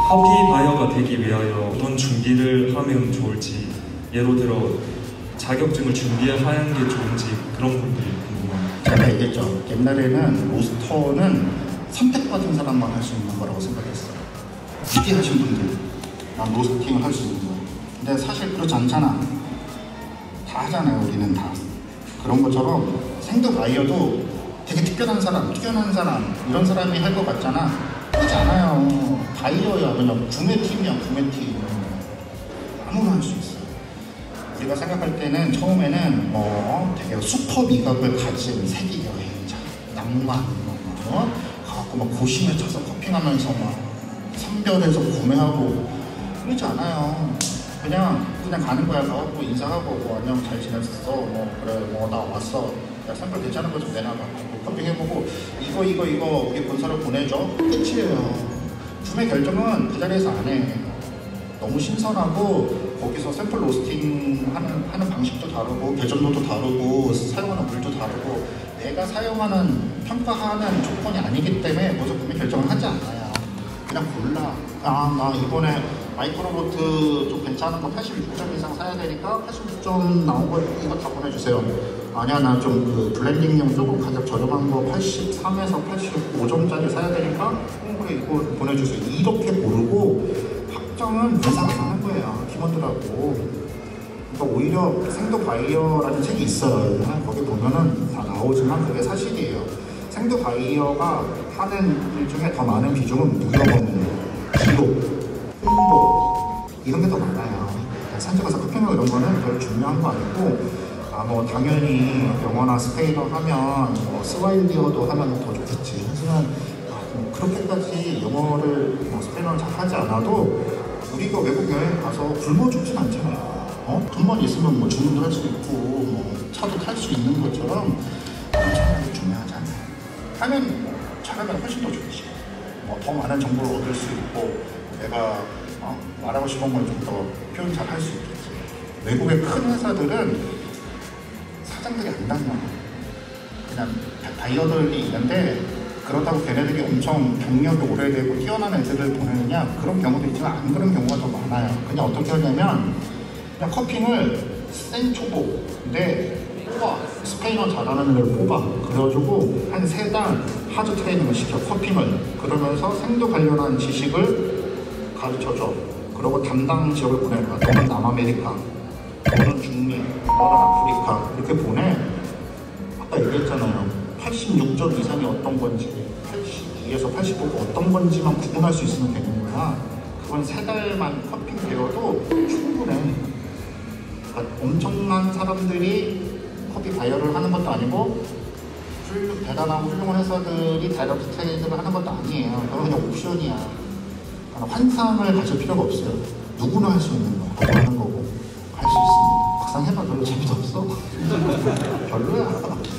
커피 바이어가 되기 위하여 어떤 준비를 하면 좋을지, 예를 들어 자격증을 준비하는 게 좋은지 그런 부분이 궁금합니다. 제가 얘기했죠. 옛날에는 로스터는 선택받은 사람만 할 수 있는 거라고 생각했어요. 특이하신 분들만 로스팅을 할 수 있는 거예요. 근데 사실 그렇지 않잖아. 다 하잖아요. 우리는 다. 그런 것처럼 생두 바이어도 되게 특별한 사람, 뛰어난 사람, 이런 사람이 할 것 같잖아. 그렇지 않아요. 바이어야. 그냥 구매팀이야, 구매팀. 아무나 할 수 있어요. 우리가 생각할 때는 처음에는 되게 슈퍼 미각을 가진 세계 여행자, 낭만, 가갖고 막 고심에 쳐서 커핑하면서 막 선별해서 구매하고 그렇지 않아요. 그냥 가는 거야. 가갖고 인사하고 안녕 잘 지냈어. 그래 나 왔어. 야 샘플 괜찮은 거 좀 내놔봐. 커피 해보고 이거 우리 본사로 보내줘. 끝이에요. 구매 결정은 그 자리에서 안 해. 너무 신선하고 거기서 샘플 로스팅 하는 방식도 다르고 배전도도 다르고 사용하는 물도 다르고 내가 사용하는 평가하는 조건이 아니기 때문에 먼저 구매 결정을 하지 않아요. 그냥 골라. 나 이번에 마이크로보트 좀 괜찮은 거 86점 이상 사야 되니까 86점 나온 거 이거 다 보내주세요. 아니야 나 좀 그 블렌딩용 조금 가격 저렴한 거 83에서 85점짜리 사야 되니까 그래 이거 보내주세요. 이렇게 고르고 확정은 회사가 하는 거예요. 팀원들하고. 그러니까 오히려 생두 바이어라는 책이 있어요. 거기 보면은 다 나오지만 그게 사실이에요. 생두 바이어가 하는 일 중에 더 많은 비중은 무역업무, 기록, 홍보 이런 게 더 많아요. 산지 가서 커피숍 이런 거는 별로 중요한 거 아니고 당연히 영어나 스페인어 하면 스와힐리어도 하면 더 좋겠지. 하지만 그렇게까지 영어를 스페인어를 잘 하지 않아도 우리가 외국 여행 가서 굶어 죽진 않잖아요. 돈만 있으면 주문도 할 수 있고 차도 탈 수 있는 것처럼 엄청나게 중요하잖아요. 하면 잘하면 훨씬 더 좋지. 더 많은 정보를 얻을 수 있고 내가 말하고 싶은 걸 좀 더 표현 잘 할 수 있겠지. 외국의 큰 회사들은 사장들이 안 다녀. 그냥 바이어들이 있는데 그렇다고 걔네들이 엄청 경력이 오래되고 뛰어난 애들을 보내느냐 그런 경우도 있지만 안 그런 경우가 더 많아요. 그냥 어떻게 하냐면 그냥 커핑을 생 초보인데 뽑아. 스페인어 잘하는 애를 뽑아. 그래가지고 한 3달 하드 트레이닝을 시켜. 커핑을. 그러면서 생두 관련한 지식을 가르쳐줘. 그리고 담당 지역을 보내는 거야. 너는 남아메리카, 너는 중미, 너는 아프리카 이렇게 보내. 아까 얘기했잖아요. 86점 이상이 어떤 건지 82에서 85가 어떤 건지만 구분할 수 있으면 되는 거야. 그건 3달만 커핑 배워도 충분해. 그러니까 엄청난 사람들이 커피 바이어를 하는 것도 아니고 대단하고 훌륭한 회사들이 다이렉트 트레이드를 하는 것도 아니에요. 그건 그냥 옵션이야. 환상을 가질 필요가 없어요. 누구나 할 수 있는 거야. 그거 하는 거고 할 수 있습니다. 막상 해봐 별로 재미도 없어. 별로야.